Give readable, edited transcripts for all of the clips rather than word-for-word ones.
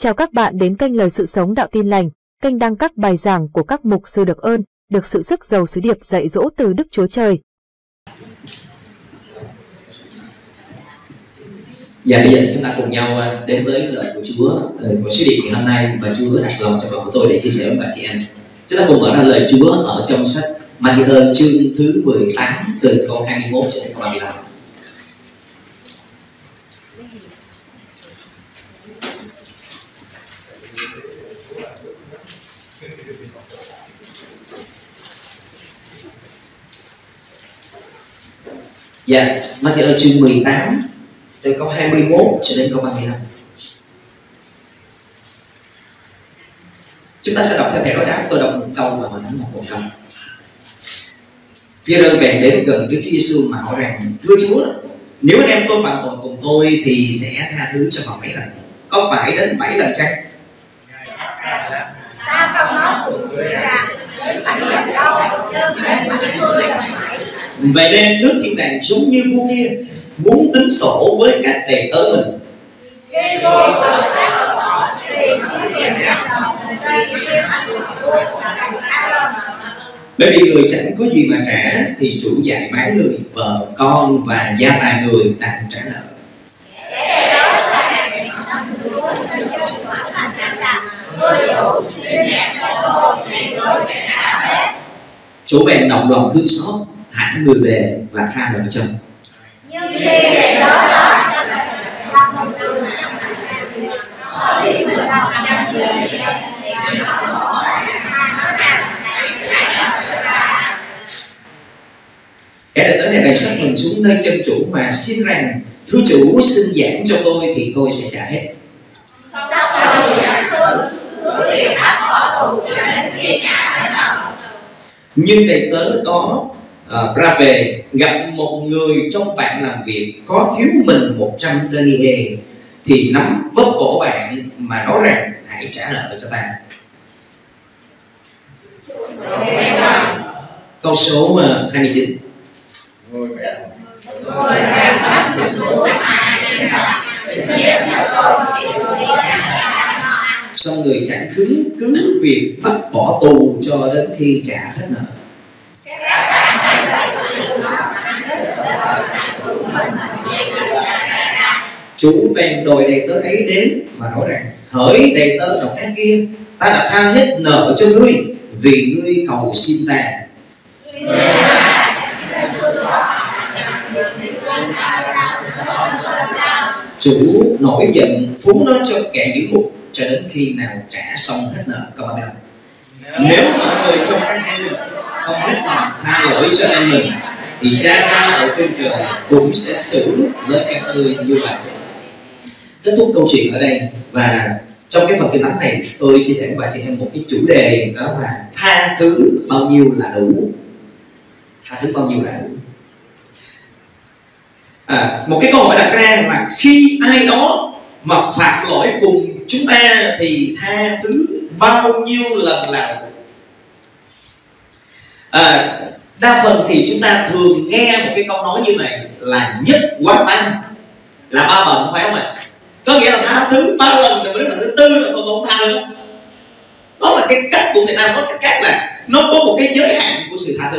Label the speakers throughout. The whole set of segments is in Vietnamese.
Speaker 1: Chào các bạn đến kênh Lời Sự Sống Đạo Tin Lành, kênh đăng các bài giảng của các mục sư được ơn, được sự sức giàu sứ điệp dạy dỗ từ Đức Chúa Trời.
Speaker 2: Và bây giờ chúng ta cùng nhau đến với lời của Chúa, lời của sứ điệp ngày hôm nay mà Chúa đặt lòng trong lòng của tôi để chia sẻ với bà chị em. Chúng ta cùng mở ra lời Chúa ở trong sách Ma-thi-ơ chương thứ 18 từ câu 21 cho đến câu 35. Dạ, Ma-thi-ơ chương 18 từ câu 21 cho đến câu 35. Chúng ta sẽ đọc theo thẻ đối đáp, tôi đọc một câu và Hội Thánh đọc một câu. Phi-e-rơ bèn đến gần Đức Chúa Giêsu mà hỏi rằng: Thưa Chúa, nếu anh em tôi phạm tội cùng tôi thì sẽ tha thứ cho họ mấy lần? Có phải đến 7 lần chăng?
Speaker 3: Ta không nói cùng người rằng đến 7 lần đâu, chứ đến 70 lần 7.
Speaker 2: Vậy nên nước thiên đàng giống như vua kia muốn tính sổ với các đệ tớ mình.
Speaker 3: Khi vua vừa xét sổ thì cứ tìm rằng đồng đây kia anh vua là đồng Aaron.
Speaker 2: Bởi vì người chẳng có gì mà trả thì chủ dạy bán người, vợ, con và gia tài người đặng trả nợ.
Speaker 3: Để đó là hàng xong xuống từ chân của sàn sẵn rằng tôi chủ xin nhận cho tôi thì tôi sẽ trả hết.
Speaker 2: Chủ bèn động lòng thương xót, thả người về và tha nợ cho.
Speaker 3: Nhưng khi để đó cho mình làm một đường trong có thì mình đọc trong người thì mình không có nó rằng
Speaker 2: Kẻ đệ tớ này bèn xách mình xuống nơi chân chủ mà xin rằng: Thưa chủ, xin giảng cho tôi thì tôi sẽ trả hết.
Speaker 3: sau giảng tôi cứ việc áp bỏ tù cho đến khi trả hết nợ.
Speaker 2: Nhưng đệ tớ đó ra về gặp một người trong bạn làm việc có thiếu mình 100 denier thì nắm bóp cổ bạn mà nói rằng: hãy trả nợ cho ta. Câu số 29.
Speaker 3: Người bèn xách mình xuống mà xin rằng xin cho tôi thì tôi sẽ trả nợ.
Speaker 2: Xong người chẳng cứ việc bắt bỏ tù cho đến khi trả hết nợ. Chủ bèn đòi đầy tớ ấy đến mà nói rằng: hỡi đầy tớ độc ác kia, ta đã tha hết nợ cho ngươi vì ngươi cầu xin ta. Chủ nổi giận phúng nó cho kẻ giữ ngục cho đến khi nào trả xong hết nợ. Câu 35. Nếu mọi người trong các ngươi không hết lòng tha lỗi cho anh mình thì cha ta ở trên trời cũng sẽ xử với các ngươi như vậy. Kết thúc câu chuyện ở đây, và trong cái phần kinh thánh này tôi chia sẻ với bà chị em một cái chủ đề, đó là tha thứ bao nhiêu là đủ. Tha thứ bao nhiêu là đủ. Một cái câu hỏi đặt ra là khi ai đó mà phạm lỗi cùng chúng ta thì tha thứ bao nhiêu lần là đủ. Đa phần thì chúng ta thường nghe một cái câu nói như này là nhất quán tăng là 3 bận, phải không ạ? Có nghĩa là tha thứ 3 lần rồi đến lần thứ 4 là tôi không tha nữa. Đó là cái cách của người ta, có cái cách là nó có một cái giới hạn của sự tha thứ.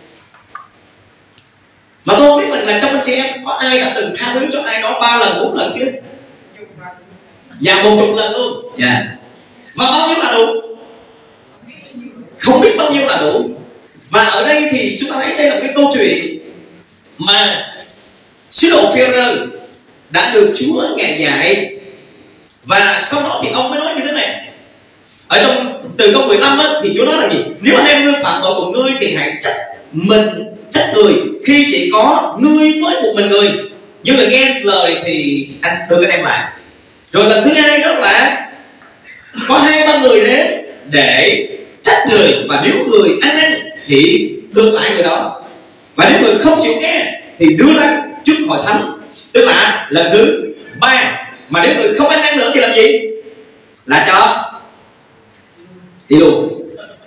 Speaker 2: Mà tôi không biết là trong anh chị em có ai đã từng tha thứ cho ai đó 3 lần 4 lần chưa? Và 10 lần luôn. Và bao nhiêu là đủ? Không biết bao nhiêu là đủ. Và ở đây thì chúng ta thấy đây là cái câu chuyện mà sứ đồ Phi-e-rơ đã được Chúa ngài dạy, và sau đó thì ông mới nói như thế này. Ở trong từ câu 15 á, thì Chúa nói là gì? Nếu anh em ngươi phạm tội của ngươi thì hãy trách người khi chỉ có ngươi với một mình người. Nhưng người nghe lời thì anh đưa anh em lại. Rồi lần thứ hai đó là có 2-3 người đến để trách người, và nếu người ăn năn thì đưa lại người đó, và nếu người không chịu nghe thì đưa ra trước hội thánh, tức là lần thứ 3. Mà nếu người không ăn năn nữa thì làm gì? Là cho đi luôn.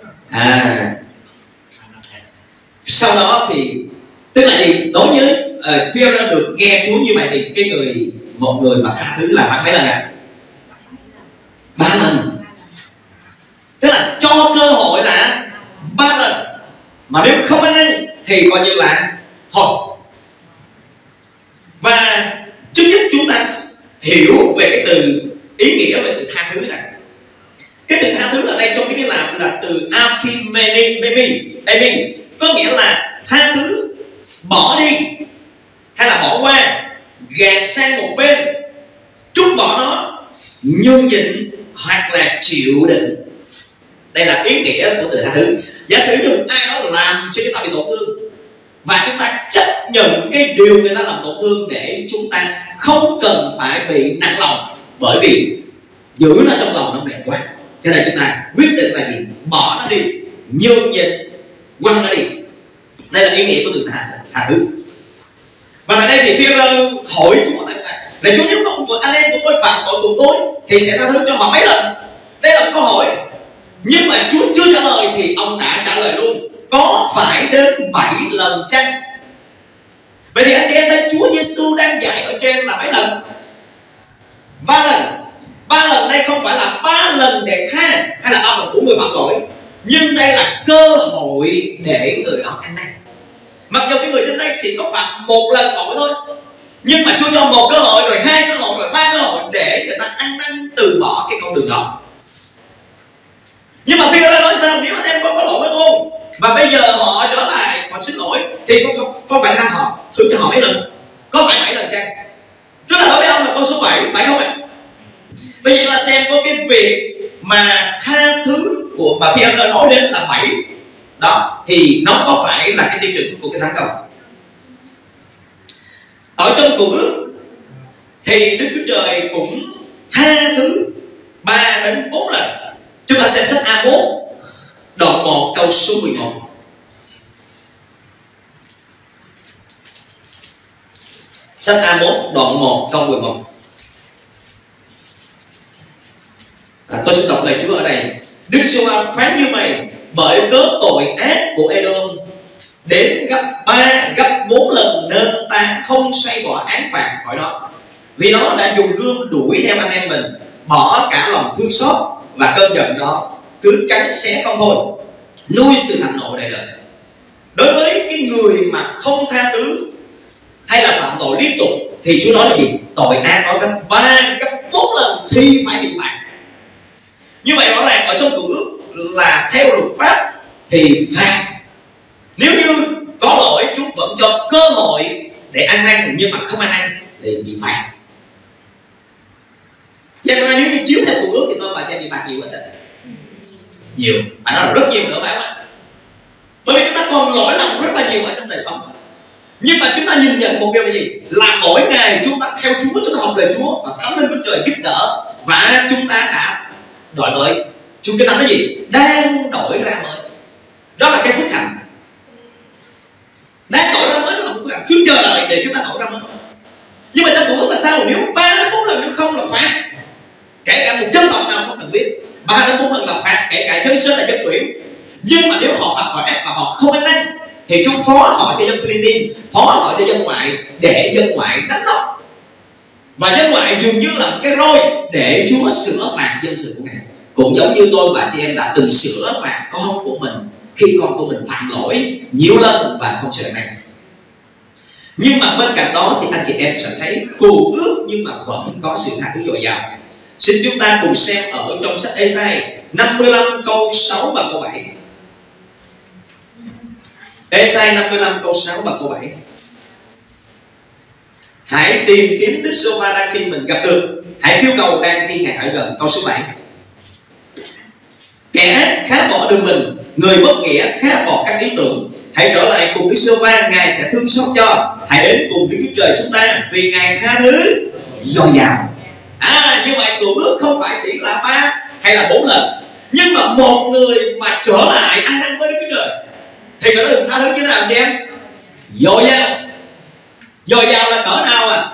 Speaker 2: Sau đó thì tức là gì? Đối với Phi-e-rơ được nghe Chúa như vậy thì một người mà tha thứ là mấy lần ạ? 3 lần. Tức là cho cơ hội là 3 lần. Mà nếu không ăn năn thì coi như là thôi. Và trước nhất chúng ta hiểu về cái từ ý nghĩa về từ tha thứ này. Cái từ tha thứ ở đây trong cái làm là từ aphimemi, có nghĩa là tha thứ, bỏ đi hay là bỏ qua, gạt sang một bên, trút bỏ nó, nhường nhịn hoặc là chịu đựng. Đây là ý nghĩa của từ tha thứ. Giả sử như ai đó làm cho chúng ta bị tổn thương và chúng ta chấp nhận cái điều người ta làm tổn thương để chúng ta không cần phải bị nặng lòng, bởi vì giữ nó trong lòng nó mệt quá, cho nên chúng ta quyết định là gì? Bỏ nó đi, nhường nhịn, quăng nó đi. Đây là ý nghĩa của từ tha thứ. Và tại đây thì Phi-e-rơ hỏi Chúa là Chúa, nếu có anh em của tôi phạm tội cùng tôi thì sẽ tha thứ cho họ mấy lần? Đây là một câu hỏi. Nhưng mà Chúa chưa trả lời thì ông đã trả lời luôn: có phải đến 7 lần chăng? Vậy thì anh chị em thấy Chúa Giêsu đang dạy ở trên là mấy lần? 3 lần. 3 lần đây không phải là 3 lần để tha hay là 3 lần của người phạm tội, nhưng đây là cơ hội để người đó ăn năn. Mặc dù cái người trên đây chỉ có phạm 1 lần tội thôi, nhưng mà Chúa cho 1 cơ hội, rồi 2 cơ hội, rồi 3 cơ hội để người ta ăn năn từ bỏ cái con đường đó. Nhưng mà Phi-e-rơ nói sao? Nếu anh em có lỗi với tôi và bây giờ họ trở lại, họ xin lỗi thì có phải tha họ, thứ cho họ mấy lần? Có phải 7 lần chăng? Tức là đối với ông là con số 7, phải không ạ? Bây giờ chúng ta xem có cái việc mà tha thứ của mà Phi-e-rơ nói đến là 7 đó, thì nó có phải là cái tiêu chuẩn của cái thánh không? Ở trong Cựu Ước thì Đức Chúa Trời cũng tha thứ 3 đến 4 lần. Chúng ta xem sách Amos đoạn 1 câu số 11. Sách Amos đoạn 1 câu 11. Tôi sẽ đọc lời Chúa ở đây. Đức Giê-hô-va phán như mày: bởi cớ tội ác của Edom đến gấp 3, gấp 4 lần, nên ta không xoay bỏ án phạt khỏi nó. Vì nó đã dùng gươm đuổi theo anh em mình, bỏ cả lòng thương xót, và cơn giận đó cứ cắn xé không thôi, nuôi sự thạnh nộ đời đời. Đối với cái người mà không tha thứ hay là phạm tội liên tục thì Chúa nói là gì? Tội ác nó gấp 3, gấp 4 lần thì phải bị phạt. Như vậy rõ ràng ở trong Cựu Ước là theo luật pháp thì phạt. Nếu như có lỗi, Chúa vẫn cho cơ hội để ăn năn, nhưng mà không ăn năn thì bị phạt. Cho nên nếu như chiếu theo Cựu Ước thì tôi và chị bị phạt nhiều hết. Nhiều, phải nói là rất nhiều nữa, phải không ạ? Bởi vì chúng ta còn lỗi lầm rất là nhiều ở trong đời sống. Nhưng mà chúng ta nhìn nhận một điều là gì? Là mỗi ngày chúng ta theo Chúa, chúng ta học lời Chúa và Thánh Linh của Trời giúp đỡ, và chúng ta đã đổi mới. Chúng ta nói gì? Đang đổi ra mới. Đó là cái phước hạnh. Đang đổi ra mới đó là phước hạnh. Chúa chờ đợi để chúng ta đổi ra mới. Nhưng mà trong Cựu Ước là sao? Nếu 3 đến 4 lần, nếu không là phạt. Kể cả một dân tộc nào không cần biết, 3 đến 4 lần là phạt, kể cả giới sơ là dân tuyển. Nhưng mà nếu họ phạm tội ác và họ không ăn năn thì Chúa phó họ cho dân Philippines, phó họ cho dân ngoại để dân ngoại đánh nó. Và dân ngoại dường như là một cái roi để Chúa sửa phạt dân sự của Ngài. Cũng giống như tôi và chị em đã từng sửa phạt con của mình khi con của mình phạm lỗi nhiều lần và không sửa này. Nhưng mà bên cạnh đó thì anh chị em sẽ thấy Cựu Ước nhưng mà vẫn có sự tha thứ dồi dào. Xin chúng ta cùng xem ở trong sách Ê-sai 55 câu 6 và câu 7. Ê-sai 55 câu 6 và câu 7. Hãy tìm kiếm Đức Giê-hô-va đang khi mình gặp được, hãy kêu cầu đang khi Ngài ở gần. Câu số 7. Kẻ ác khá bỏ đường mình, người bất nghĩa khá bỏ các ý tưởng. Hãy trở lại cùng Đức Giê-hô-va, Ngài sẽ thương xót cho. Hãy đến cùng Đức Chúa Trời chúng ta, vì Ngài tha thứ dồi dào. Như vậy Cựu Ước không phải chỉ là 3 hay là 4 lần, nhưng mà một người mà trở lại ăn năn với Đức Chúa Trời thì nó được tha thứ như thế nào chị em? Dồi dào. Dồi dào là cỡ nào à?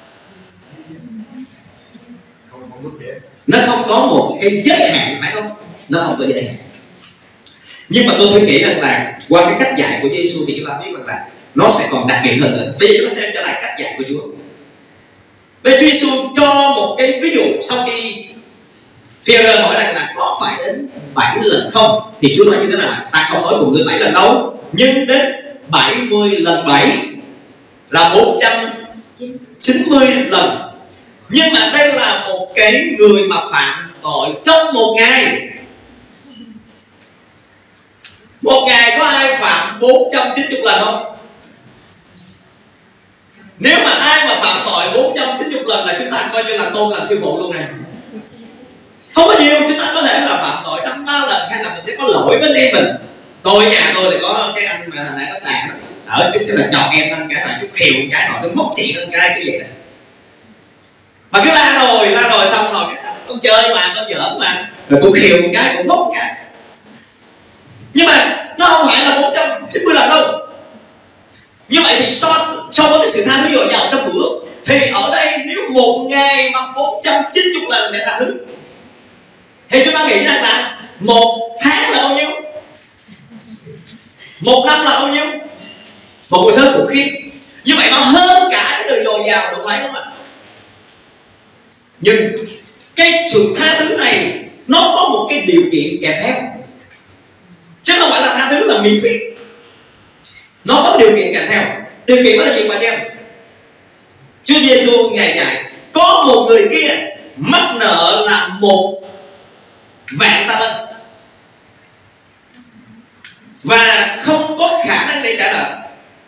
Speaker 2: Nó không có một cái giới hạn, phải không? Nó không có giới hạn. Nhưng mà tôi nghĩ rằng là qua cái cách dạy của Giê-xu thì chúng ta biết rằng là nó sẽ còn đặc biệt hơn nữa. Bây giờ chúng ta xem trở lại cách dạy của Chúa. Bây Chúa Giêsu cho một cái ví dụ sau khi Peter hỏi rằng là có phải đến 7 lần không? Thì Chúa nói như thế nào? Ta không nói cùng ngươi 7 lần đâu, nhưng đến 70 lần 7 là 490 lần. Nhưng mà đây là một cái người mà phạm tội trong một ngày. Một ngày có ai phạm 490 lần không? Nếu mà ai mà phạm tội 490 lần là chúng ta coi như là tôn làm sư phụ luôn nè. Không có nhiều, chúng ta có thể là phạm tội 5-3 lần, hay là mình sẽ có lỗi với anh em mình. Tôi nhà tôi thì có cái anh mà hồi nãy nó tàn ở chút cái là chọc em lên cái là chút khiều cái rồi nó móc chị lên cái gì đó. Mà cứ la rồi xong rồi con chơi mà, con giỡn mà, rồi tôi khiều cái cũng móc cái. Nhưng mà nó không phải là 490 lần đâu. Như vậy thì so với cái sự tha thứ dồi dào trong Cựu Ước, thì ở đây nếu một ngày mà 490 lần để tha thứ, thì chúng ta nghĩ rằng là một tháng là bao nhiêu? Một năm là bao nhiêu? Một con số khủng khiếp. Như vậy nó hơn cả cái từ dồi dào, đúng phải không ạ? Nhưng cái sự tha thứ này nó có một cái điều kiện kèm theo, chứ không phải là tha thứ là miễn phí. Nó có điều kiện kèm theo. Điều kiện đó là gì bà chị em? Chúa Giêsu Ngài dạy có một người kia mắc nợ là 1.000.000 ta lân và không có khả năng để trả nợ,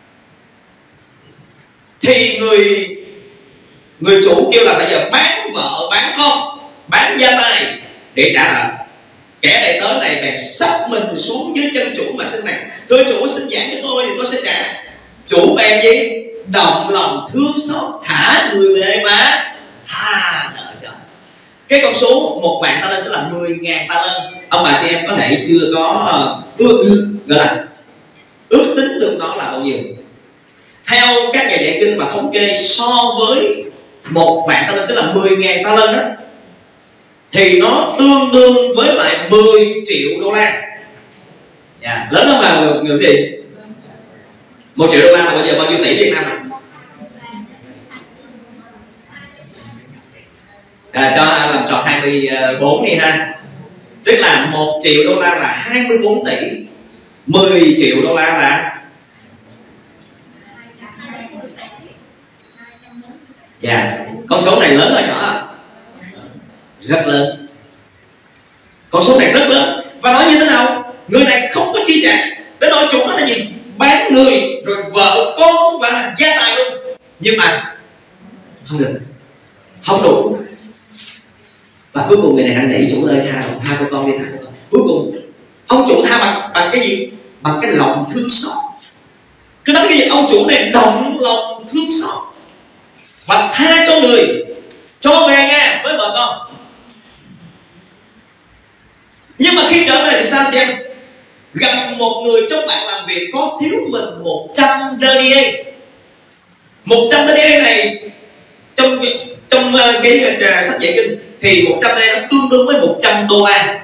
Speaker 2: thì người chủ kêu là bây giờ bán vợ, bán con, bán gia tài để trả nợ. Kẻ đầy tớ này bèn sắp mình xuống dưới chân chủ mà xin này: thưa chủ, xin giảng cho tôi thì tôi sẽ trả. Chủ bèn gì? Động lòng thương xót, thả người về mà tha nợ cho. Cái con số 1.000 ta lân tức là 10.000 ta lân. Ông bà chị em có thể chưa có ước tính được nó là bao nhiêu. Theo các nhà giải kinh và thống kê, so với 1.000 ta lân tức là 10.000 ta lân đó, thì nó tương đương với lại 10 triệu đô la. Lớn không là người gì? 1 triệu đô la là bây giờ bao nhiêu tỷ Việt Nam ạ? Cho làm tròn 24 đi ha. Tức là 1 triệu đô la là 24 tỷ, 10 triệu đô la là con số này lớn hay nhỏ à? Rất lớn. Con số này rất lớn. Và nói như thế nào? Người này không có chi trả. Để nói chủ nó là gì? Bán người, rồi vợ, con và gia tài luôn. Nhưng mà không được, không đủ. Và cuối cùng người này đang nghĩ chủ ơi tha cho con đi, tha cho con. Cuối cùng ông chủ tha bằng cái gì? Bằng cái lòng thương xót. Cứ nói cái gì? Ông chủ này động lòng thương xót và tha cho người, cho về nha với vợ con. Nhưng mà khi trở về thì sao chị em? Gặp một người trong bạn làm việc có thiếu mình 100 denier. 100 denier này trong cái sách giải kinh thì 100 denier nó tương đương với 100 đô la.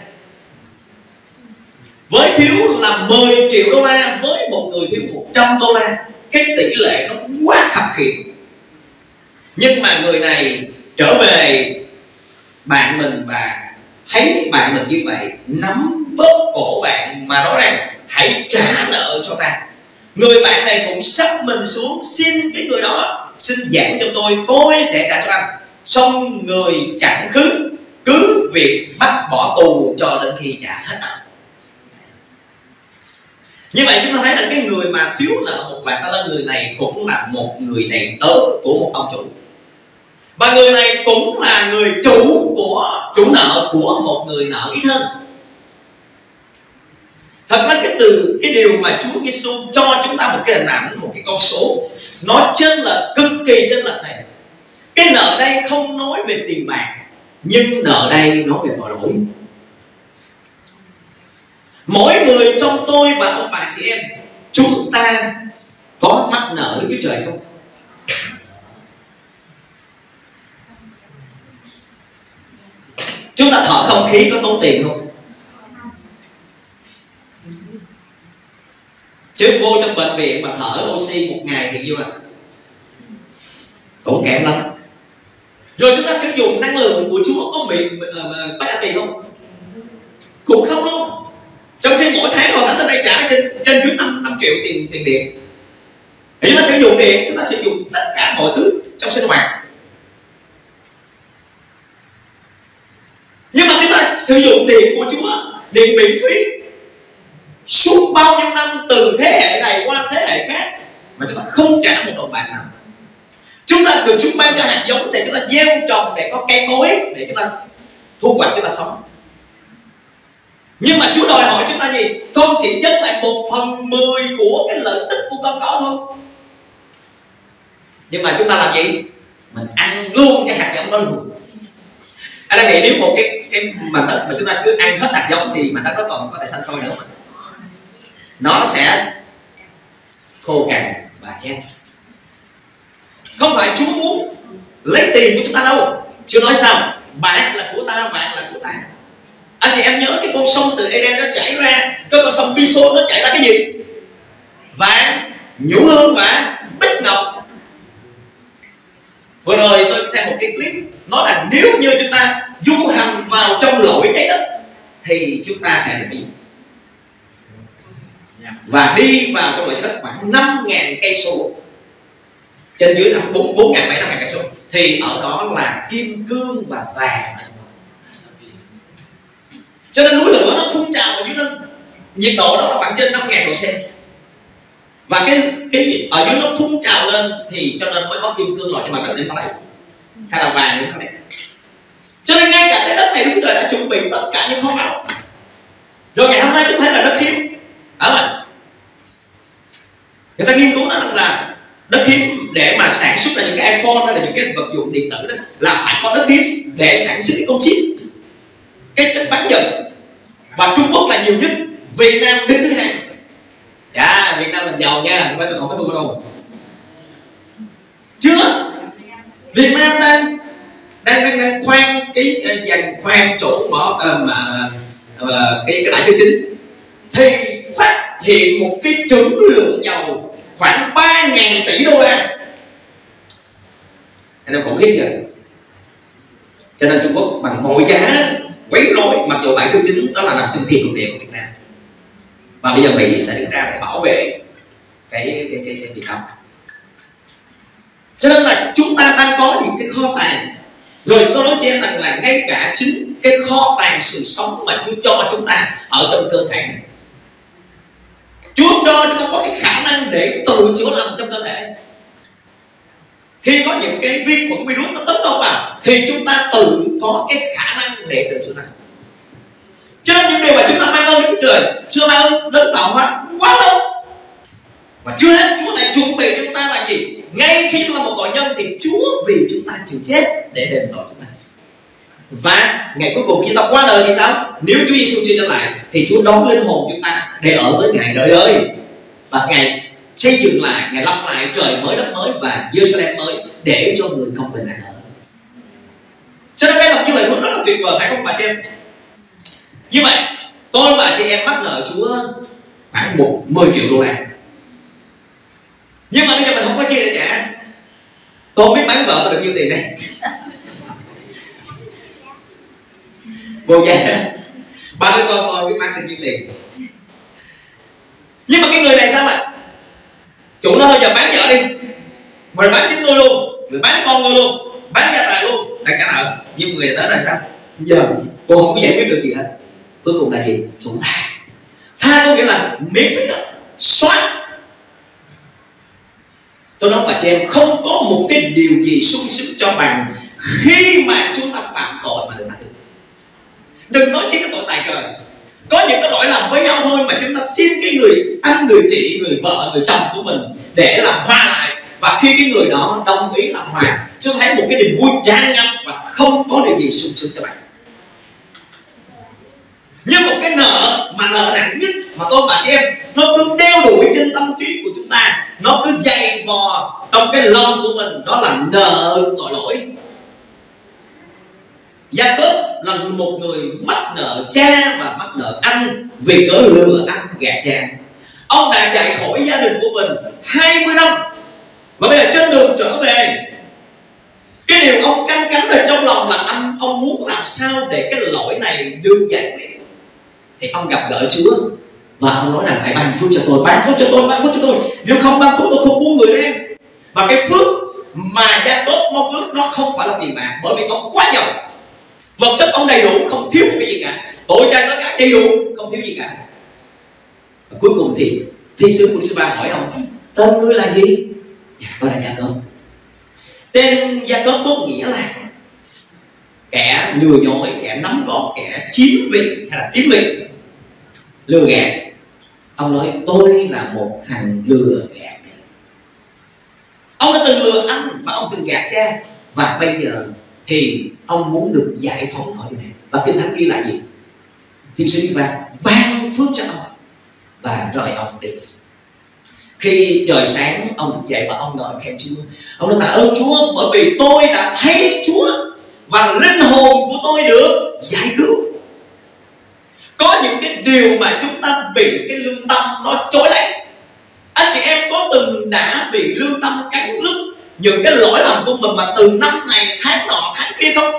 Speaker 2: Với thiếu là 10 triệu đô la, với một người thiếu 100 đô la, cái tỷ lệ nó quá khập khiễng. Nhưng mà người này trở về bạn mình và thấy bạn mình như vậy, nắm bóp cổ bạn mà nói rằng hãy trả nợ cho ta. Người bạn này cũng sắp mình xuống xin cái người đó: xin giảng cho tôi sẽ trả cho anh. Xong người chẳng cứ việc bắt bỏ tù cho đến khi trả hết nợ. Như vậy chúng ta thấy là cái người mà thiếu nợ 1.000 ta lân, người này cũng là một người đầy tớ của một ông chủ. Và người này cũng là người chủ nợ của một người nợ ít hơn. Thật ra cái điều mà Chúa Giêsu cho chúng ta một cái hình ảnh, một cái con số nó chênh lệch, cực kỳ chênh lệch này. Cái nợ đây không nói về tiền bạc, nhưng nợ đây nói về tội lỗi. Mỗi người trong tôi và ông bà chị em, chúng ta có mắc nợ Đức Chúa Trời không? Chúng ta thở không khí có tốn tiền không? Chứ vô trong bệnh viện mà thở oxy một ngày thì nhiêu ạ? Cũng kém lắm. Rồi chúng ta sử dụng năng lượng của Chúa có trả tiền không? Cũng không luôn. Trong khi mỗi tháng Hội Thánh ở đây trả trên dưới 5 triệu tiền điện. Thì chúng ta sử dụng điện, chúng ta sử dụng tất cả mọi thứ trong sinh hoạt. Nhưng mà chúng ta sử dụng điện của Chúa, điện miễn phí suốt bao nhiêu năm, từ thế hệ này qua thế hệ khác, mà chúng ta không trả một đồng bạc nào. Chúng ta được Chúa ban cho hạt giống để chúng ta gieo trồng, để có cây cối, để chúng ta thu hoạch, chúng ta sống. Nhưng mà Chúa đòi hỏi chúng ta gì? Con chỉ dâng lại 1/10 của cái lợi tức của con có thôi. Nhưng mà chúng ta làm gì? Mình ăn luôn cái hạt giống đó luôn. Anh đang nghĩ nếu một cái mảnh đất mà chúng ta cứ ăn hết hạt giống thì mảnh đất đó còn có thể xanh sôi nữa mà. Nó sẽ khô cằn và chết. Không phải Chúa muốn lấy tiền của chúng ta đâu. Chúa nói sao? Bạc là của ta, bạc là của ta. Anh chị em nhớ cái con sông từ Eden nó chảy ra, cái con sông Pison nó chảy ra cái gì? Vàng, nhũ hương và bích ngọc. Vừa rồi tôi xem một cái clip nói là nếu như chúng ta du hành vào trong lội trái đất thì chúng ta sẽ bị, và đi vào trong lội trái đất khoảng 5.000 cây số, trên dưới là 4.700-5.000 cây số, thì ở đó là kim cương và vàng. Cho nên núi lửa nó phun trào ở dưới nó, nhiệt độ đó là khoảng trên 5.000 độ C, và cái ở dưới nó phun trào lên thì cho nên mới có kim cương lọt trên mặt đất để thấy, hay là vàng để thấy. Cho nên ngay cả cái đất này Đức Trời đã chuẩn bị tất cả những kho báu. Rồi ngày hôm nay chúng thấy là đất hiếm, người ta nghiên cứu nói rằng là đất hiếm để mà sản xuất ra những cái iPhone hay là những cái vật dụng điện tử đó là phải có đất hiếm để sản xuất cái con chip, cái chất bán dẫn. Và Trung Quốc là nhiều nhất, Việt Nam đứng thứ hai. Dạ, Việt Nam là giàu nha, bây giờ không có thua đâu. Chưa, Việt Nam đang khoan cái dàn khoan chỗ bỏ cái bãi Tư Chính, thì phát hiện một cái trữ lượng dầu khoảng 3.000 tỷ đô la. Anh em khủng khiếp chưa? Cho nên Trung Quốc bằng mọi giá quấy rối, mặc dù bãi Tư Chính đó là nằm trên thiên lục địa của Việt Nam, và bây giờ Mỹ sẽ đứng ra để bảo vệ cái việc đó. Cho nên là chúng ta đang có những cái kho tàng. Rồi tôi nói cho em rằng là ngay cả chính cái kho tàng sự sống mà Chúa cho chúng ta ở trong cơ thể này, Chúa cho chúng ta có cái khả năng để tự chữa lành trong cơ thể. Khi có những cái vi khuẩn virus nó tấn công vào thì chúng ta tự có cái khả năng để tự chữa lành. Cho nên những điều mà chúng ta mang ơn Đức Trời, chưa mang ơn đến tạo hóa quá lâu. Và chưa hết, Chúa lại chuẩn bị chúng ta là gì? Ngay khi chúng ta là một tội nhân thì Chúa vì chúng ta chịu chết để đền tội chúng ta. Và ngày cuối cùng khi ta qua đời thì sao? Nếu Chúa Giêsu chưa trở lại thì Chúa đón linh hồn chúng ta để ở với Ngài đời đời. Và Ngài xây dựng lại, Ngài lập lại trời mới đất mới và Jerusalem mới để cho người công bình an ở. Cho nên đây là một cái lời hứa rất là tuyệt vời, phải không bà chị em? Như vậy tôi và chị em mắc nợ Chúa khoảng 10 triệu đô la, nhưng mà bây giờ mình không có chi để trả. Tôi không biết bán vợ tôi được nhiêu tiền đây. Vô giá ba đứa con tôi biết bán được nhiêu tiền. Nhưng mà cái người này sao mà chủ nó thôi giờ bán vợ đi, rồi bán chính tôi luôn, rồi bán con tôi luôn, bán gia tài luôn, là cả nợ. Nhưng người này tới là sao? Giờ cô không có giải quyết được gì hết. Cuối cùng là gì? Chúng ta tha có nghĩa là miễn phí đó, xóa. Tôi nói bà chị em, không có một cái điều gì sung sức cho bằng khi mà chúng ta phạm tội mà được tha thứ. Đừng nói chỉ cái tội tài trời. Có những cái lỗi lầm với nhau thôi mà chúng ta xin cái người anh, người chị, người vợ, người chồng của mình để làm hòa lại. Và khi cái người đó đồng ý làm hòa, chúng ta thấy một cái niềm vui tràn ngập và không có điều gì sung sức cho bạn. Nhưng một cái nợ mà nợ nặng nhất mà tôi bà chị em, nó cứ đeo đuổi trên tâm trí của chúng ta, nó cứ dày vò trong cái lòng của mình, đó là nợ tội lỗi. Gia Cốp là một người mắc nợ cha và mắc nợ anh vì cớ lừa ăn gạt cha. Ông đã chạy khỏi gia đình của mình 20 năm và bây giờ trên đường trở về Cái điều ông canh cánh ở trong lòng là ông muốn làm sao để cái lỗi này được giải quyết. Thì ông gặp gỡ Chúa và ông nói là hãy ban phước cho tôi, ban phước cho tôi, ban phước cho tôi. Nếu không ban phước tôi không buông người em. Và cái phước mà Gia-cốp mong ước nó không phải là tiền bạc, bởi vì ông quá giàu, vật chất ông đầy đủ, không thiếu cái gì cả, tội trai tất cả đầy đủ, không thiếu gì cả. Và cuối cùng thì thiên sứ của Chúa Ba hỏi ông, tên ngươi là gì? Dạ, tôi là Gia-cốp. Tên Gia-cốp có nghĩa là kẻ lừa dối, kẻ nắm gọn, kẻ chiếm vị hay là kiếm vị, lừa gạt. Ông nói tôi là một thằng lừa gạt. Ông đã từng lừa anh và ông từng gạt cha, và bây giờ thì ông muốn được giải phóng khỏi điều này. Và Kinh Thánh ghi lại gì? Thiên sứ vàng ban phước cho ông và rời ông đi. Khi trời sáng, ông thức dậy và ông ngợi khen Chúa. Ông nói tạ ơn Chúa bởi vì tôi đã thấy Chúa và linh hồn của tôi được giải cứu. Có những cái điều mà chúng ta bị cái lương tâm nó trói lấy. Anh chị em có từng đã bị lương tâm cắn rứt những cái lỗi lầm của mình mà từ năm này tháng nọ tháng kia không?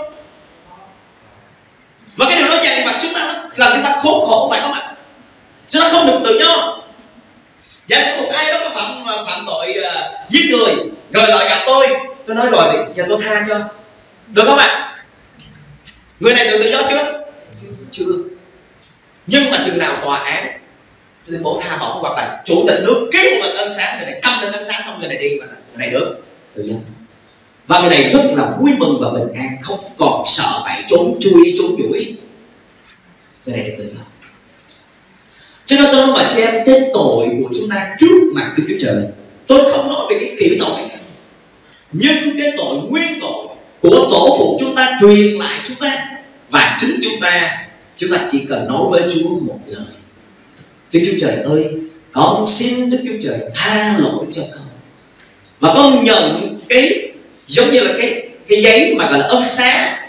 Speaker 2: Và cái điều đó dằn vặt chúng ta, làm chúng ta khốn khổ, phải không ạ? Chúng ta không được tự do. Giả sử một ai đó có phạm tội giết người rồi lại gặp tôi nói rồi giờ tôi tha cho, được không ạ? Người này được tự do chưa? Chưa. Nhưng mà chừng nào tòa án tuyên bố tha bổng hoặc là chủ tịch nước ký một lệnh ân xá, người này cầm lệnh ân xá xong người này đi, và người này được tự do. Và người này rất là vui mừng và bình an, không còn sợ phải trốn chui trốn đuổi. Người này được tự do. Cho nên tôi nói mà cho em, cái tội của chúng ta trước mặt Đức Chúa Trời, tôi không nói về cái kiểu tội, nhưng cái tội nguyên tội của tổ phụ chúng ta truyền lại chúng ta, và chính chúng ta chỉ cần nói với Chúa một lời: Đức Chúa Trời ơi, con xin Đức Chúa Trời tha lỗi cho con. Và con nhận cái giống như là cái giấy mà gọi là ân xá,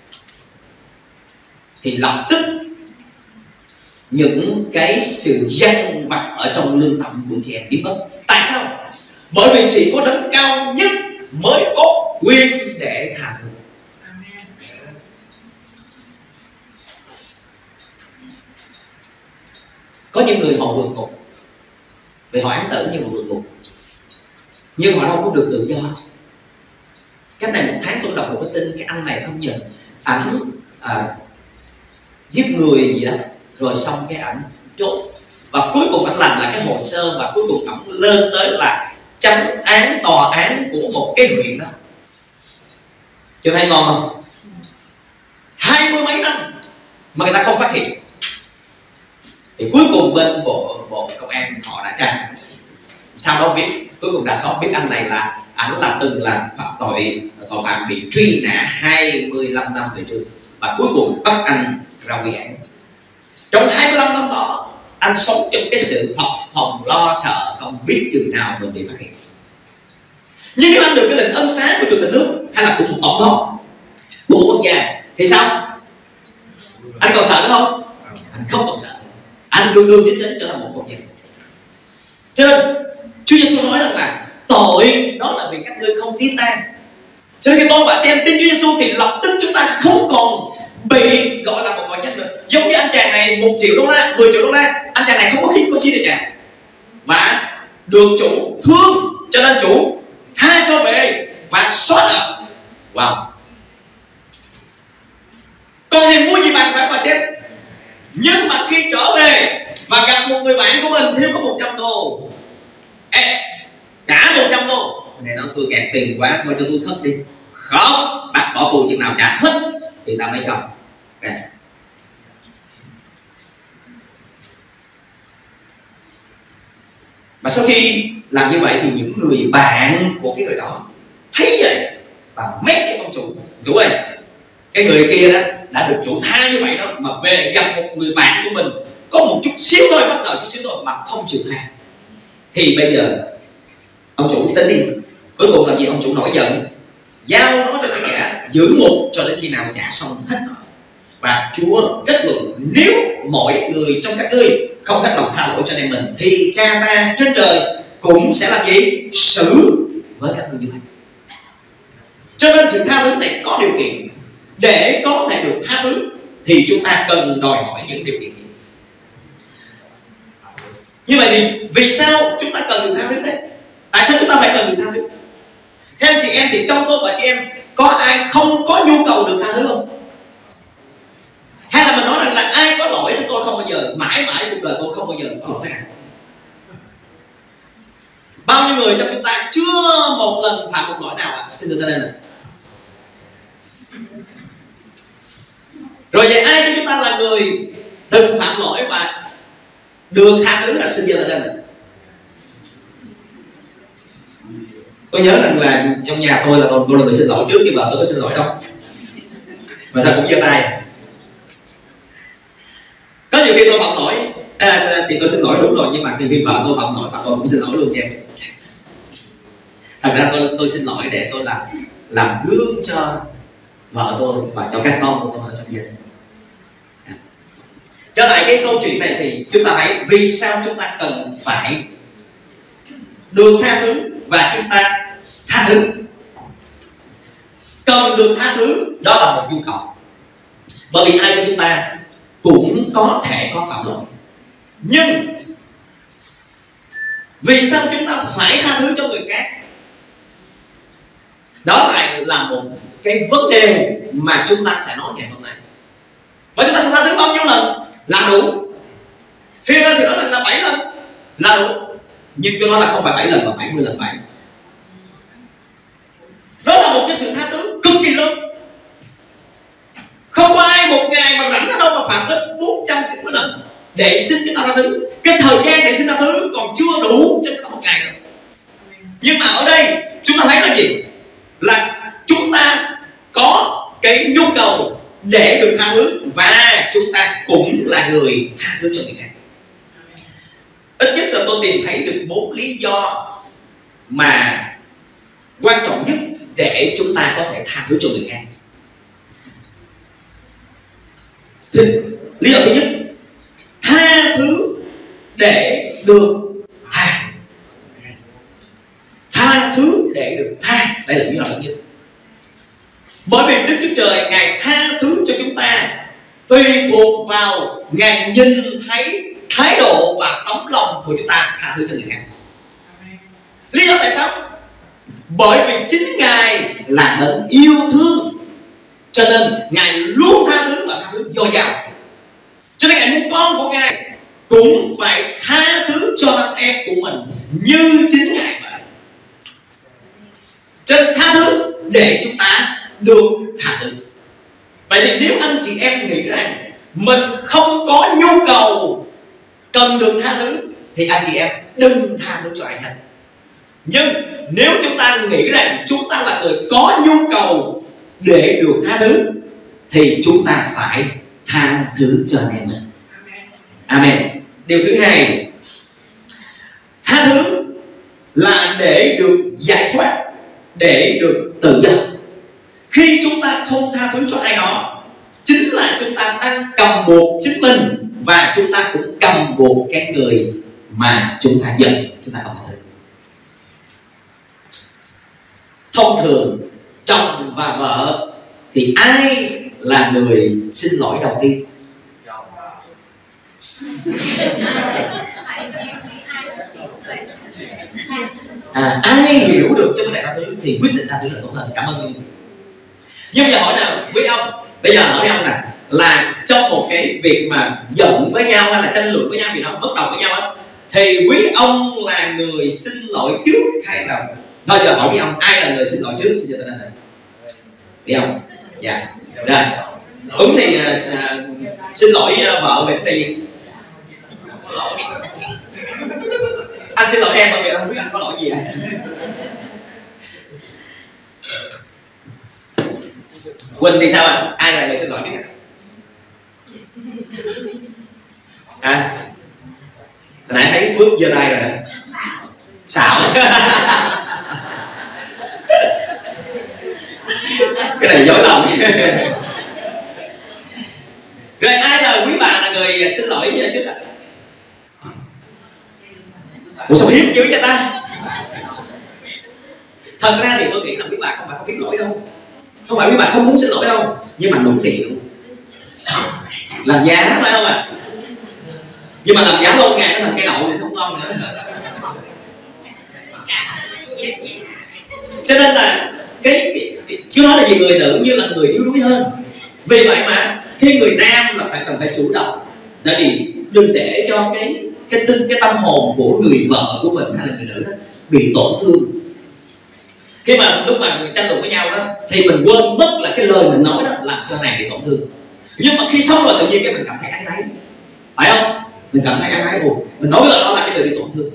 Speaker 2: thì lập tức những cái sự dằn vặt ở trong lương tâm của chị em biến mất. Tại sao? Bởi vì chỉ có đấng cao nhất mới có quyền để tha thứ. Có những người họ vượt ngục vì họ án tử, nhưng họ vượt ngục, nhưng họ đâu có được tự do. Cách này một tháng tôi đọc một cái tin, cái anh này không nhận ảnh giết người gì đó, rồi xong cái ảnh trốn, và cuối cùng ảnh làm lại cái hồ sơ, và cuối cùng ảnh lên tới là chánh án tòa án của một cái huyện đó. Chưa thấy ngon không? 20 mấy năm mà người ta không phát hiện. Thì cuối cùng bên bộ công an họ đã tra, sau đó biết, cuối cùng đã xót biết anh này là ảnh là từng là tội phạm bị truy nã 25 năm về trước, và cuối cùng bắt anh ra quy án. Trong 25 năm đó anh sống trong cái sự phập phồng lo sợ, không biết chừng nào mình bị phát hiện. Nhưng nếu anh được cái lệnh ân xá của chủ tịch nước hay là của một tổng thống của một quốc gia thì sao? Anh còn sợ nữa không? Anh không còn sợ. Anh luôn luôn chính trở thành một con dân. Cho nên Chúa Giêsu nói rằng là tội đó là vì các ngươi không tin ta. Cho nên khi tôi và chị em tin Chúa Giêsu thì lập tức chúng ta không còn bị gọi là một tội nhân nữa. Giống như anh chàng này 1 triệu đô la, 10 triệu đô la, anh chàng này không có khi có chi để trả, mà được chủ thương cho nên chủ tha cho về và xóa nợ. Wow. Còn thì mua gì bạn phải mà chết. Nhưng mà khi trở về và gặp một người bạn của mình thiếu có 100 đô, trả 100 đô, này nói tôi kẹt tiền quá, thôi cho tôi khất đi. Không, bắt bỏ tù chừng nào trả hết thì ta mới cho. Và sau khi làm như vậy thì những người bạn của cái người đó thấy vậy và mét cái ông chủ ơi, cái người kia đó đã được chủ tha như vậy đó, mà về gặp một người bạn của mình có một chút xíu thôi, bắt đầu chút xíu thôi mà không chịu tha, thì bây giờ ông chủ tính đi. Cuối cùng làm gì? Ông chủ nổi giận, giao nó cho cái kẻ giữ ngục cho đến khi nào trả xong hết nợ. Và Chúa kết luận nếu mọi người trong các ngươi không hết lòng tha lỗi cho anh em mình thì Cha ta trên trời cũng sẽ làm gì? Xử với các ngươi như vậy. Cho nên sự tha thứ này có điều kiện. Để có thể được tha thứ thì chúng ta cần đòi hỏi những điều kiện. Như vậy thì vì sao chúng ta cần được tha thứ đấy? Tại sao chúng ta phải cần được tha thứ? Theo anh chị em thì trong tôi và chị em có ai không có nhu cầu được tha thứ không? Hay là mình nói rằng là ai có lỗi thì tôi không bao giờ, mãi mãi cuộc đời tôi không bao giờ có lỗi nào. Bao nhiêu người trong chúng ta chưa một lần phạm một lỗi nào ạ? Xin được ta lên. Rồi vậy ai trong chúng ta là người từng phạm lỗi và được tha thứ là xin giơ tay lên. Tôi nhớ rằng là trong nhà tôi là tôi là người xin lỗi trước khi vợ tôi có xin lỗi đâu. Mà sao cũng giơ tay. Có nhiều khi tôi phạm lỗi thì tôi xin lỗi đúng rồi, nhưng mà nhiều khi vợ tôi phạm lỗi, vợ tôi cũng xin lỗi luôn cho em. Thật ra tôi xin lỗi để tôi làm gương cho vợ tôi và cho các con của tôi ở trong gia đình. Trở lại cái câu chuyện này thì chúng ta thấy vì sao chúng ta cần phải được tha thứ và chúng ta tha thứ. Cần được tha thứ đó là một nhu cầu. Bởi vì ai trong chúng ta cũng có thể có phạm lỗi. Nhưng vì sao chúng ta phải tha thứ cho người khác? Đó lại là một cái vấn đề mà chúng ta sẽ nói ngày hôm nay. Và chúng ta sẽ tha thứ bao nhiêu lần là đủ? Phía thì nói rằng là 7 lần là đủ. Nhưng tôi nói là không phải 7 lần mà 70 lần 7. Đó là một cái sự tha thứ cực kỳ lớn. Không có ai một ngày mà rảnh ở đâu mà phạm tới 490 lần để xin chúng ta tha thứ. Cái thời gian để xin tha thứ còn chưa đủ cho chúng ta một ngày nữa. Nhưng mà ở đây chúng ta thấy là gì? Là chúng ta có cái nhu cầu để được tha thứ và chúng ta cũng là người tha thứ cho người khác. Ít nhất là tôi tìm thấy được 4 lý do mà quan trọng nhất để chúng ta có thể tha thứ cho người khác. Lý do thứ nhất, tha thứ để được tha. Tha thứ để được tha. Đây là lý do thứ nhất. Bởi vì Đức Chúa Trời Ngài tha thứ cho chúng ta tùy thuộc vào Ngài nhìn thấy thái độ và tấm lòng của chúng ta tha thứ cho người khác. Lý do tại sao? Bởi vì chính Ngài là đấng yêu thương, cho nên Ngài luôn tha thứ và tha thứ dồi dào. Cho nên Ngài muốn con của Ngài cũng phải tha thứ cho anh em của mình như chính Ngài vậy. Cho nên tha thứ để chúng ta được tha thứ. Vậy thì nếu anh chị em nghĩ rằng mình không có nhu cầu cần được tha thứ thì anh chị em đừng tha thứ cho ai hết. Nhưng nếu chúng ta nghĩ rằng chúng ta là người có nhu cầu để được tha thứ thì chúng ta phải tha thứ cho anh em mình. Amen. Điều thứ hai, tha thứ là để được giải thoát, để được tự do. Khi chúng ta không tha thứ cho ai đó, chính là chúng ta đang cầm buộc chính mình và chúng ta cũng cầm buộc cái người mà chúng ta giận, chúng ta không tha thứ. Thông thường chồng và vợ thì ai là người xin lỗi đầu tiên? Ai hiểu được cái vấn đề tha thứ thì quyết định tha thứ là tốt hơn. Cảm ơn Nhung. Nhưng bây giờ hỏi nào quý ông, bây giờ hỏi ông nè, là trong một cái việc mà giận với nhau hay là tranh luận với nhau gì đó, bất đồng với nhau á, thì quý ông là người xin lỗi trước hay là thôi giờ hỏi quý ông ai là người xin lỗi trước? Xin cho tên này quý ông. Dạ rồi Tuấn thì xin lỗi vợ về vấn đề gì? Anh xin lỗi em bởi vì anh không biết anh có lỗi gì à? Quỳnh thì sao anh? Ai là người xin lỗi trước à? Hồi nãy thấy Phước giơ tay rồi đó. Xạo. Cái này dối lòng. Rồi ai là quý bà là người xin lỗi trước ạ? Ủa sao hiếm chữ cho ta? Thật ra thì tôi nghĩ là quý bà không phải không biết lỗi đâu, không phải quý bà không muốn xin lỗi đâu, nhưng mà nũng nịu làm giá phải không ạ? Nhưng mà làm giá lâu ngày nó thành cây đậu thì không ngon nữa. Cho nên là chứ nói là gì, người nữ như là người yếu đuối hơn. Vì vậy mà khi người nam là cần phải chủ động, tại vì đừng để cho cái tâm hồn của người vợ của mình hay là người nữ đó bị tổn thương. Khi mà lúc mà mình tranh luận với nhau đó thì mình quên mất là cái lời mình nói đó làm cho nàng bị tổn thương. Nhưng mà khi xong rồi tự nhiên cái mình cảm thấy áy náy, phải không? Mình cảm thấy áy náy buồn, mình nói là đó là cái người bị tổn thương.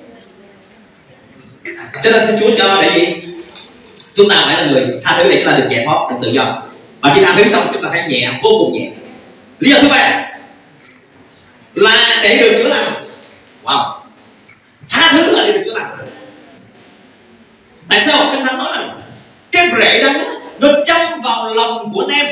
Speaker 2: Cho nên xin Chúa cho để gì chúng ta phải là người tha thứ để chúng ta được giải thoát, được tự do. Và khi tha thứ xong chúng ta phải nhẹ, vô cùng nhẹ. Lý do thứ ba là để được chữa lành. Wow, tha thứ là để được chữa lành. Tại sao Kinh Thánh nói rằng cái rễ đắng nó châm vào lòng của nam,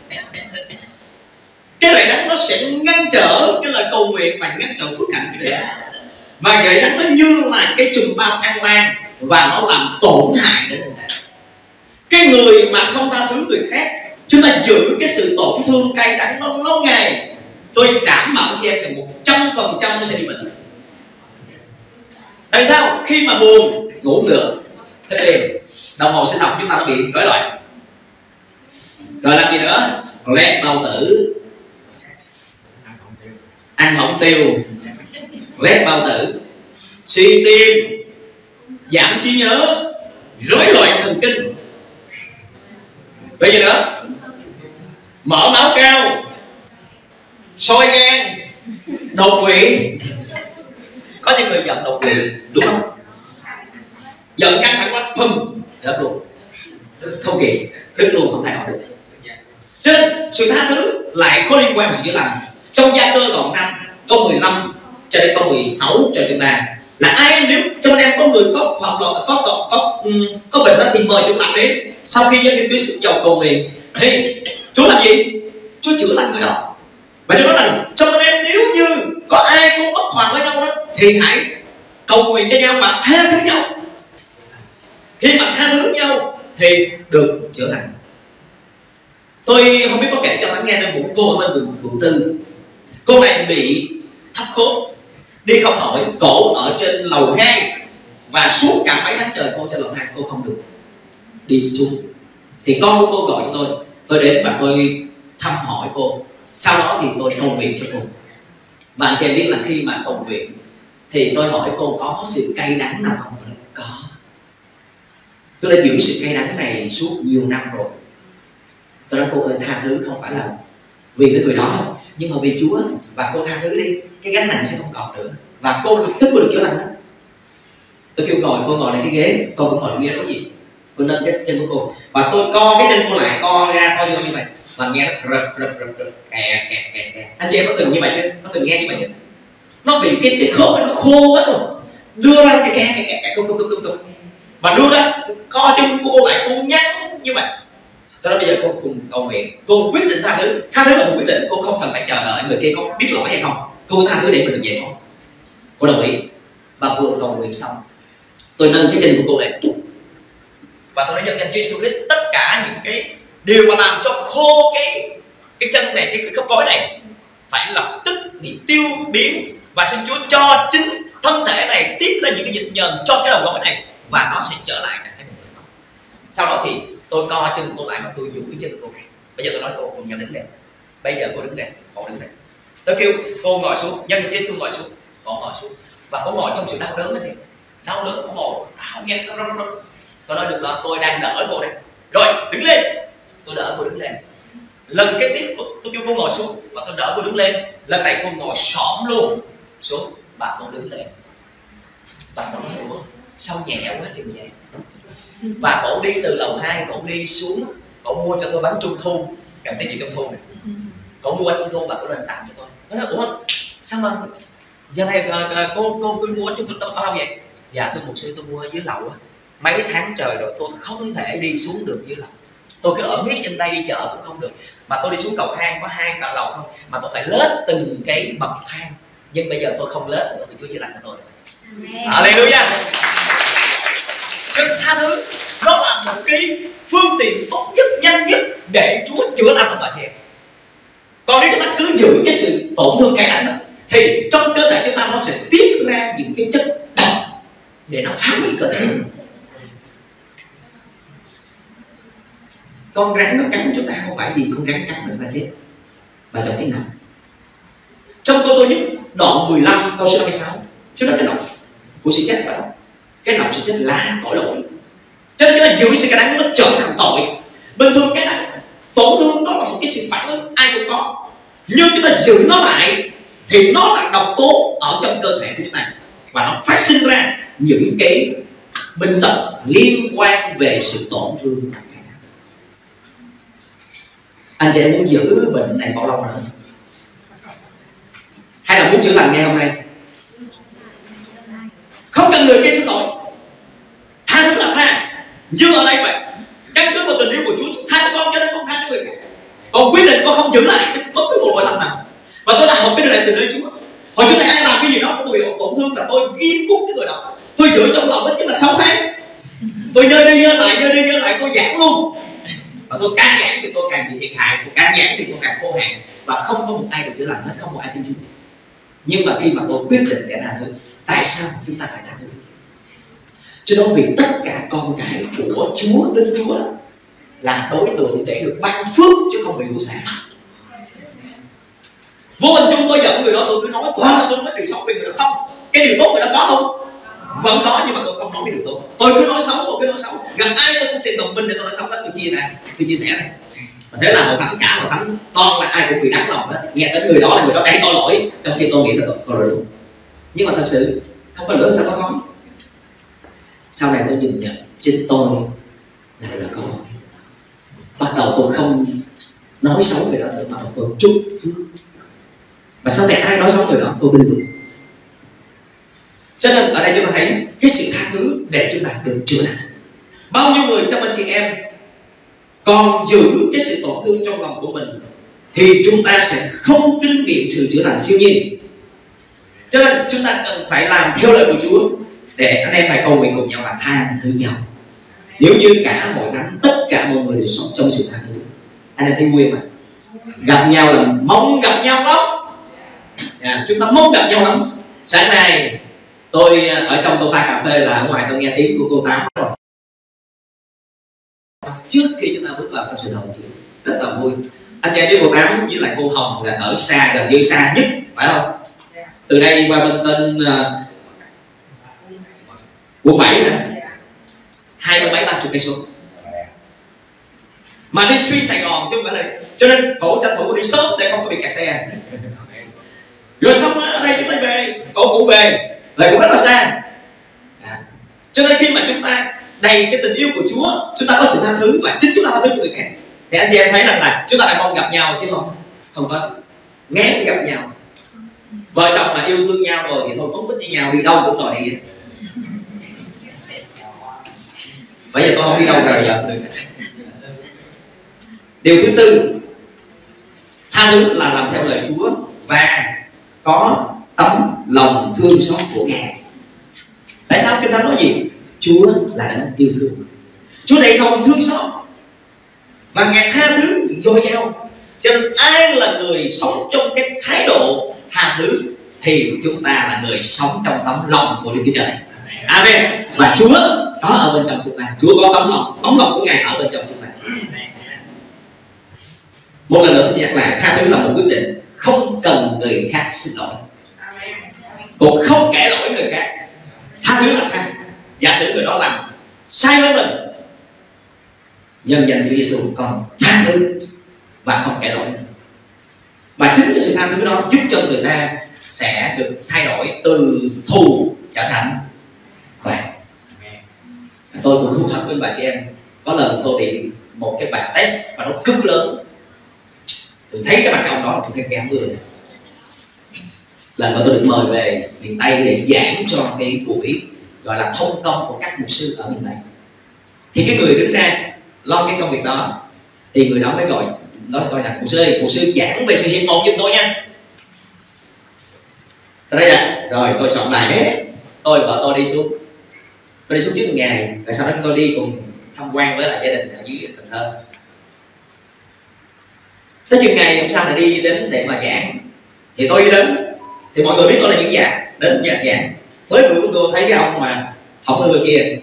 Speaker 2: cái rễ đắng nó sẽ ngăn trở cái lời cầu nguyện và ngăn trở phước hạnh của rễ. Và rễ đắng nó như là cái chùm bao ăn lan và nó làm tổn hại đến người ta. Cái người mà không tha thứ người khác, chúng ta giữ cái sự tổn thương cay đắng nó lâu ngày, tôi đảm bảo cho em là 100% sẽ bị bệnh. Tại sao? Khi mà buồn, ngủ không được, thức đêm, đồng hồ sinh học chúng ta nó bị rối loạn. Rồi làm gì nữa? Loét bao tử, ăn hỏng tiêu, loét bao tử, suy tim, giảm trí nhớ, rối loạn thần kinh. Bây giờ nữa, mỡ máu cao, soi gan, đột quỵ. Có những người giận đột quỵ, đúng không? Giận căng thẳng quá, pum, đứt luôn, không kịp, đứt luôn, không thay đổi được. Cho nên sự tha thứ lại có liên quan đến sự chữa lành. Trong Gia Cơ đoạn 5 câu 15 cho đến câu 16 cho chúng ta là ai nếu trong anh em có người có hoặc là có bệnh đó thì mời chúng làm đến. Sau khi nhân Chúa sức dầu cầu nguyện thì Chúa làm gì? Chúa chữa lành người đó. Và Chúa nói rằng trong anh em nếu như có ai có bất hòa với nhau đó thì hãy cầu nguyện cho nhau và tha thứ nhau. Khi mà tha thứ nhau thì được chữa lành. Tôi không biết có kể cho anh nghe được một cái cô ở bên quận 4. Cô này bị thấp khớp, đi không nổi, cổ ở trên lầu 2 và suốt cả mấy tháng trời cô trên lầu 2 cô không được đi xuống. Thì con của cô gọi cho tôi đến và tôi thăm hỏi cô. Sau đó thì tôi cầu nguyện cho cô. Và anh chị em biết là khi mà cầu nguyện thì tôi hỏi cô có sự cay đắng nào không? Có. Tôi đã giữ sự cay đắng này suốt nhiều năm rồi. Tôi nói cô ơi, tha thứ không phải là vì cái người đó đâu, nhưng mà vì Chúa, và cô tha thứ đi, cái gánh nặng sẽ không còn nữa. Và cô lập tức được chữa lành đó. Tôi kêu cô ngồi lên cái ghế, cô cũng ngồi lên ghế, nói gì? Tôi nâng cái chân của cô và tôi co cái chân cô lại, co ra coi như vậy, và nghe nó rập kẹt. Anh chị em có từng như vậy chưa? Có từng nghe như vậy chưa? Nó bị cái khớp nó khô hết rồi, đưa ra cái kẹt cục. Và đưa ra co chân của cô lại, cô nhắc như vậy. Cho nên bây giờ cô cùng cầu nguyện, cô quyết định tha thứ. Tha thứ là một quyết định, cô không cần phải chờ đợi người kia có biết lỗi hay không. Cô tha thứ để mình được giải thoát. Cô đồng ý. Và vừa cầu nguyện xong, tôi nâng cái chân của cô lên và tôi đã nhân danh Chúa Jesus Christ tất cả những cái điều mà làm cho khô cái chân này, cái khớp gối này phải lập tức bị tiêu biến. Và xin Chúa cho chính thân thể này tiết lên những cái dịch nhờn cho cái đầu gối này và nó sẽ trở lại trạng thái bình thường. Sau đó thì tôi co chân cô lại và tôi duỗi chân cô. Bây giờ tôi nói cô cùng nhau đứng lên. Bây giờ cô đứng lên, cô đứng lên. Tôi kêu cô ngồi xuống, nhân cái xương ngồi xuống, cô ngồi xuống và cô ngồi trong sự đau đớn đó chị. Đau đớn, cô ngồi, nghe tôi nói được là tôi đang đỡ cô đây. Rồi đứng lên, tôi đỡ cô đứng lên. Lần kế tiếp tôi kêu cô ngồi xuống và tôi đỡ cô đứng lên. Lần này cô ngồi xổm luôn xuống và cô đứng lên. Và cô nói sao nhẹ quá chừng vậy. Và cổ đi từ lầu 2, cổ đi xuống, cổ mua cho tôi bánh trung thu, cầm tay chị trung thu này. Cổ mua bánh trung thu và cổ lên tặng cho tôi. Tôi nói ủa sao mà giờ này cô mua bánh trung thu đâu vậy? Dạ thưa mục sư, tôi mua ở dưới lầu á. Mấy tháng trời rồi tôi không thể đi xuống được dưới lầu. Tôi cứ ở miết trên đây đi chợ cũng không được. Mà tôi đi xuống cầu thang có 2 cả lầu thôi, mà tôi phải lết từng cái bậc thang. Nhưng bây giờ tôi không lết nữa vì Chúa chữa lành cho tôi. Hallelujah. Tha thứ nó là một cái phương tiện tốt nhất, nhanh nhất để Chúa chữa lành bà chị em. Còn nếu chúng ta cứ giữ cái sự tổn thương cay đắng đó, thì trong cơ thể chúng ta nó sẽ tiết ra những cái chất độc để nó phá hủy cơ thể. Con rắn nó cắn chúng ta không phải vì con rắn cắn mình ta chết, mà trong cái nọc. Trong Cô Tô Nhất đoạn 15 câu số 56, Chúa nói cái nọc của sự chết vào đó, cái nọc sự chết là tội lỗi. Cho nên chúng ta giữ sự cay đắng nó trở thành tội. Bình thường cái này tổn thương đó là một cái sự phản ứng ai cũng có, nhưng chúng ta giữ nó lại thì nó là độc tố ở trong cơ thể của chúng ta, và nó phát sinh ra những cái bệnh tật liên quan về sự tổn thương. Anh chị em muốn giữ bệnh này bao lâu nữa, hay là muốn chữa lành ngay hôm nay? Không cần người kia xin lỗi, tha thứ là tha. Như ở đây vậy, căn cứ vào tình yêu của Chúa tha cho con, cho nên con tha cho người khác. Còn quyết định con không giữ lại bất cứ một lỗi lầm nào. Và tôi đã học cái điều này từ nơi Chúa. Hồi trước này ai làm cái gì đó tôi bị tổn thương là tôi ghim cút cái người đó, tôi giữ trong lòng ít nhất là 6 tháng. Tôi nhớ đi nhớ lại, tôi giảng luôn. Và tôi càng giảng thì tôi càng bị thiệt hại, tôi càng giảng thì tôi càng khô hạn, và không có một ai được chữa lành hết, không có ai tin Chúa. Nhưng mà khi mà tôi quyết định để tha thứ, tại sao chúng ta phải tha thứ? Cho đó vì tất cả con cái của Chúa, Đức Chúa là đối tượng để được ban phước chứ không bị đuổi xả. Vô hình chung tôi giận người đó, tôi cứ nói toàn là tôi nói điều xấu về người đó. Không, cái điều tốt người đó có không? Vẫn có, nhưng mà tôi không nói cái điều tốt. Tôi cứ nói xấu, tôi cứ nói xấu. Gặp ai tôi cũng tìm đồng minh để tôi nói xấu đó, tôi chia sẻ này. Và thế là một thánh, cả một thánh toàn là ai cũng bị đắng lòng đó. Nghe tới người đó là người đó đầy tội lỗi, trong khi tôi nghĩ là tôi rồi đúng. Nhưng mà thật sự không có lửa sao có khói. Sau này tôi nhìn nhận chính tôi là có lỗi. Bắt đầu tôi không nói xấu người đó nữa, bắt đầu tôi chúc phước. Và sau này ai nói xấu người đó tôi tin vững. Cho nên ở đây chúng ta thấy cái sự tha thứ để chúng ta được chữa lành. Bao nhiêu người trong anh chị em còn giữ cái sự tổn thương trong lòng của mình thì chúng ta sẽ không kinh nghiệm sự chữa lành siêu nhiên. Cho nên chúng ta cần phải làm theo lời của Chúa để anh em phải cầu nguyện cùng nhau là tha thứ nhau. Nếu như cả hội thánh tất cả mọi người đều sống trong sự tha thứ, anh em thấy vui mà. Gặp nhau là mong gặp nhau lắm. Chúng ta mong gặp nhau lắm. Sáng nay tôi ở trong tôi pha cà phê là ở ngoài tôi nghe tiếng của cô Tám rồi. Trước khi chúng ta bước vào trong sự hồng Chúa rất là vui. Anh chị em với cô Tám với lại cô Hồng là ở xa, gần như xa nhất, phải không? Từ đây qua bên tên quận 7 nè, 20-30 cây số. Mà đi xuyên Sài Gòn chứ không phải là, cho nên cổ tranh thủ đi sớm để không có bị kẹt xe. Rồi xong ở đây chúng ta về, cổ cũng về cũng rất là xa. Cho nên khi mà chúng ta đầy cái tình yêu của Chúa, chúng ta có sự tha thứ và chính chúng ta tha thứ cho người khác, thì anh chị em thấy rằng là chúng ta lại mong gặp nhau chứ không có ngán gặp nhau. Vợ chồng mà yêu thương nhau rồi thì thôi cũng thích đi nhau, đi đâu cũng đòi đi. Bây giờ tôi không đi đâu rồi giờ được. Điều thứ tư, tha thứ là làm theo lời Chúa và có tấm lòng thương xót của Ngài. Tại sao Kinh Thánh nói gì? Chúa là đấng yêu thương, Chúa đầy lòng thương xót và Ngài tha thứ dồi dào. Cho nên ai là người sống trong cái thái độ tha thứ thì chúng ta là người sống trong tấm lòng của Đức Chúa Trời. Amen. Và Chúa có ở bên trong chúng ta, Chúa có tấm lòng của Ngài ở bên trong chúng ta. Một lần nữa tôi nhắc lại, tha thứ là một quyết định, không cần người khác xin lỗi, cũng không kể lỗi người khác. Tha thứ là tha. Giả sử người đó làm sai với mình, nhân danh Chúa Giêsu con tha thứ và không kể lỗi. Và chính cái sự tha thứ đó giúp cho người ta sẽ được thay đổi từ thù trở thành bạn. Tôi cũng thú thật với bà chị em, có lần tôi bị một cái bài test và nó cực lớn. Tôi thấy cái mặt ông đó là tôi thấy kém người. Lần mà tôi được mời về miền Tây để giảng cho cái buổi gọi là thông công của các mục sư ở miền Tây, thì cái người đứng ra lo cái công việc đó thì người đó mới gọi nói tôi là phụ sư giảng về sự hiện tồn giùm tôi nha. Đây là rồi tôi chọn bài hết, tôi vợ tôi đi xuống trước một ngày, rồi sau đó tôi đi cùng tham quan với lại gia đình ở dưới Cần Thơ. Tới chừng ngày hôm sau này đi đến để mà giảng, thì tôi đi đến, thì mọi người biết tôi là những giảng đến giảng với buổi của tôi thấy cái ông mà học thư người kia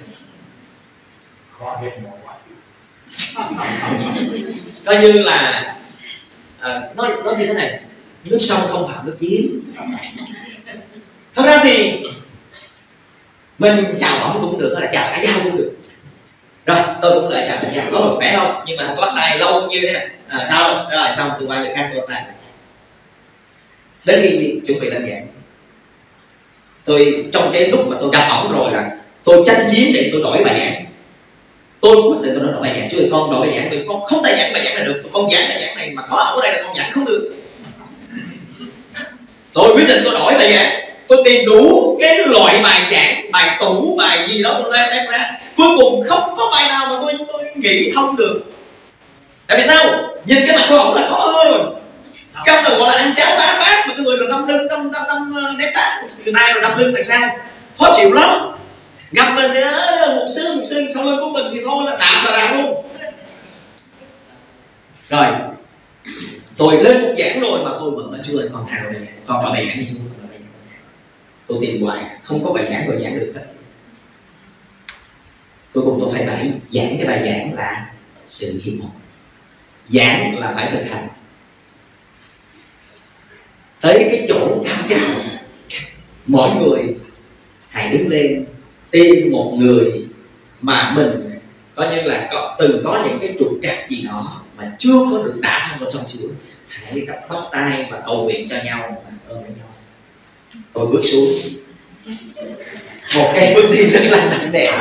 Speaker 2: coi như là nói như thế này: nước sông không phạm nước giếng. Thật ra thì mình chào ông cũng được, hay là chào xã giao cũng được. Rồi tôi cũng lại chào xã giao, có khỏe không, nhưng mà không có bắt tay lâu như thế này. Sao rồi xong tôi qua người khác tôi bắt tay. Đến khi chuẩn bị lên giảng, tôi trong cái lúc mà tôi gặp ổng rồi là tôi tranh chiến để tôi đổi bài giảng. Tôi quyết định tôi nói đổi bài giảng, chứ con đổi bài giảng vì con không thể giảng bài giảng này được, con giảng bài giảng này mà có ở đây là con giảng không được. Tôi quyết định tôi đổi bài giảng, tôi tìm đủ cái loại bài giảng, bài tủ, bài gì đó tôi đem ra. Cuối cùng không có bài nào mà tôi nghĩ thông được. Tại vì sao? Nhìn cái mặt của ổng là khó hơn rồi. Trong đầu gọi là ăn cháo bát bát, mà cái người là đâm lưng, đâm nếp tát, người tay rồi đâm lưng đằng sau, khó chịu lắm. Gặp mình thì một sư sau lưng của mình thì thôi là đạp luôn. Rồi tôi lên một giảng rồi mà tôi vẫn chưa còn thằng rồi, còn có bài giảng gì chưa? Tôi tìm hoài không có bài giảng rồi giảng được hết. Cuối cùng tôi phải giảng cái bài giảng là sự hiệp một. Giảng là phải thực hành. Tới cái chỗ tham chào, mỗi người hãy đứng lên tìm một người mà mình coi như là từng có những cái trục trặc gì đó mà chưa có được đả thông vào trong Chúa, hãy bắt tay và cầu nguyện cho nhau và ơn với nhau. Tôi bước xuống một cái bước đi rất là nặng nề.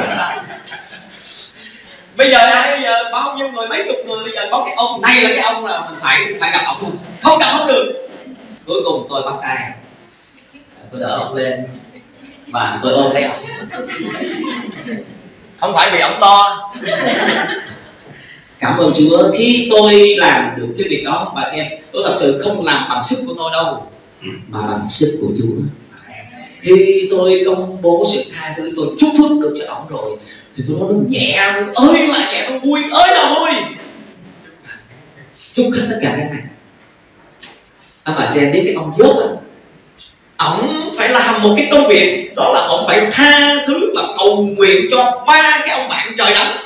Speaker 2: Bây giờ bao nhiêu người, mấy chục người, bây giờ có cái ông này là cái ông là mình phải gặp ông luôn, không gặp không được. Cuối cùng tôi bắt tay, tôi đỡ ông lên và tôi ôm lấy ông. Không phải vì ông to. Cảm ơn Chúa khi tôi làm được cái việc đó, bà em. Tôi thật sự không làm bằng sức của tôi đâu, mà bằng sức của Chúa. Khi tôi công bố sự tha thứ, tôi chúc phước được cho ông rồi, thì tôi nói nó nhẹ ơi là nhẹ, nó vui ơi là vui. Chúc hết tất cả các này. Mà chị em biết cái ông Gióp, ổng phải làm một cái công việc, đó là ổng phải tha thứ và cầu nguyện cho 3 cái ông bạn trời đánh.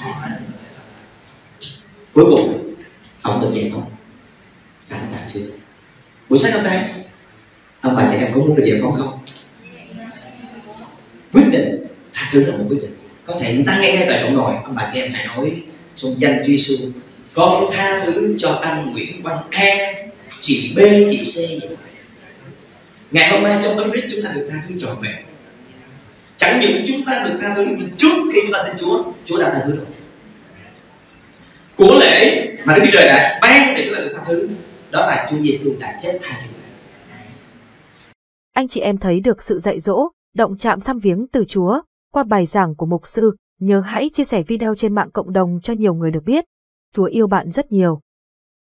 Speaker 2: Cuối cùng ổng được giải phóng. Cảm tạ Chúa. Buổi sáng hôm nay ông bà chị em có muốn được giải phóng không? Quyết định tha thứ là một quyết định. Có thể người ta ngay tại chỗ ngồi, ông bà chị em hãy nói trong danh Chúa Giêsu: con tha thứ cho anh Nguyễn Văn A, chị B, chị C. Ngày hôm nay trong Đấng Christ chúng ta được tha thứ trọn vẹn. Chẳng những chúng ta được tha thứ, nhưng trước khi chúng ta tin Chúa, Chúa đã tha thứ rồi. Của lễ mà Đức Chúa Trời đã ban để chúng ta được tha thứ, đó là Chúa Giêsu đã chết thay chúng ta.
Speaker 1: Anh chị em thấy được sự dạy dỗ, động chạm thăm viếng từ Chúa qua bài giảng của mục sư, nhớ hãy chia sẻ video trên mạng cộng đồng cho nhiều người được biết. Chúa yêu bạn rất nhiều.